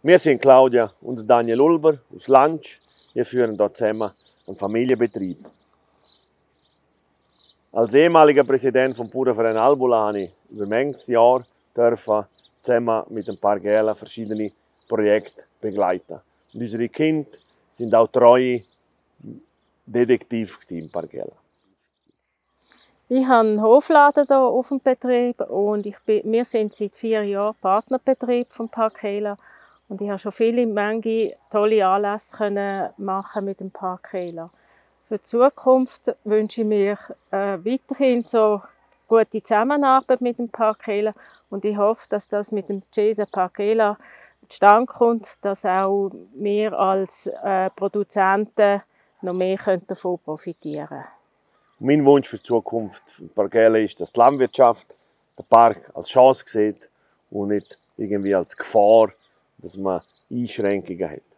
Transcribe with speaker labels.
Speaker 1: Wir sind Claudia und Daniel Ulber aus Lansch. Wir führen dort zusammen einen Familienbetrieb. Als ehemaliger Präsident vom Bauernverein Albula habe ich über manches Jahr zusammen mit ein paar Gälen verschiedene Projekte begleiten. Und unsere Kinder sind auch treue Detektive in Pargela.
Speaker 2: Ich habe einen Hofladen hier auf dem Betrieb und wir sind seit 4 Jahren Partnerbetrieb von Parkela. Und ich habe schon manche tolle Anlässe machen mit dem Parkela. Für die Zukunft wünsche ich mir weiterhin so gute Zusammenarbeit mit dem Parkela und ich hoffe, dass das mit dem Cesa Parkela zustande kommt, dass auch wir als Produzenten noch mehr davon profitieren können.
Speaker 1: Mein Wunsch für die Zukunft von Pargela ist, dass die Landwirtschaft den Park als Chance sieht und nicht irgendwie als Gefahr, dass man Einschränkungen hat.